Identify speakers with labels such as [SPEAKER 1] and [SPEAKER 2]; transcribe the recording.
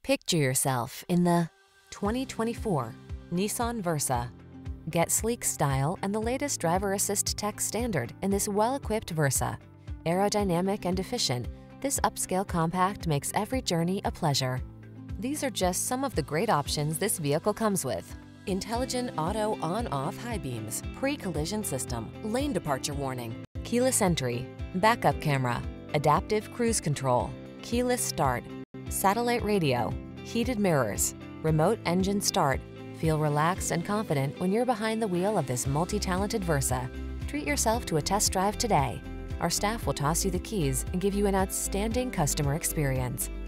[SPEAKER 1] Picture yourself in the 2024 Nissan Versa. Get sleek style and the latest driver assist tech standard in this well-equipped Versa. Aerodynamic and efficient, this upscale compact makes every journey a pleasure. These are just some of the great options this vehicle comes with: intelligent auto on-off high beams, pre-collision system, lane departure warning, keyless entry, backup camera, adaptive cruise control, keyless start, satellite radio, heated mirrors, remote engine start. Feel relaxed and confident when you're behind the wheel of this multi-talented Versa. Treat yourself to a test drive today. Our staff will toss you the keys and give you an outstanding customer experience.